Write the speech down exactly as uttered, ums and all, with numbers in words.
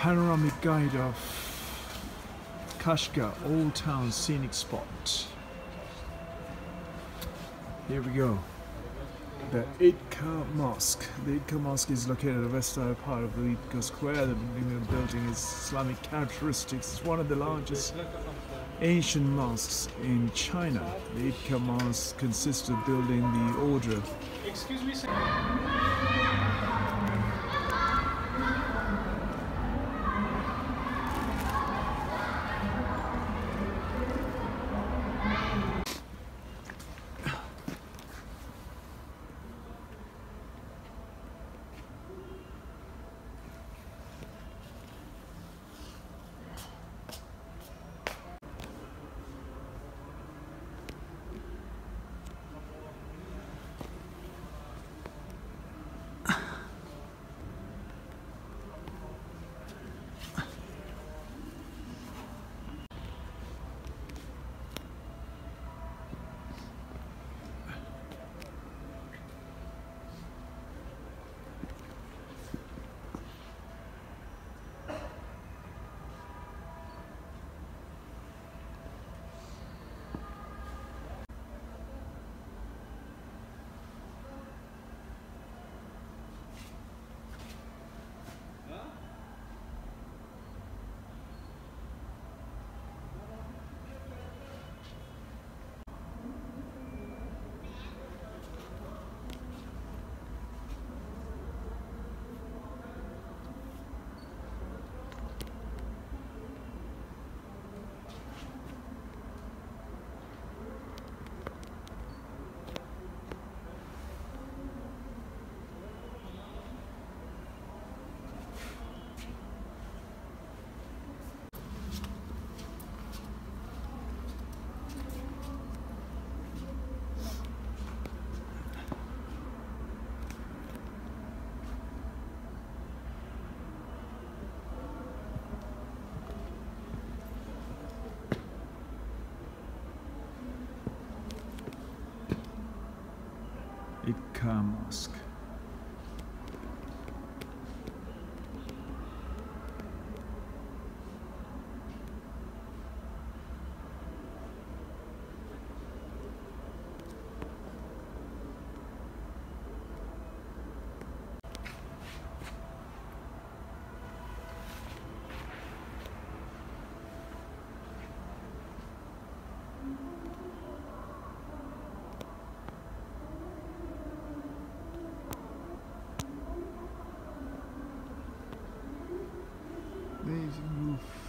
panoramic guide of Kashgar Old Town Scenic Spot. Here we go. The Id Kah Mosque. The Id Kah Mosque is located in the west side part of the Id Kah Square. The building is Islamic characteristics. It's one of the largest ancient mosques in China. The Id Kah Mosque consists of building the order. Excuse me, sir. Id Kah Mosque. Amazing roof.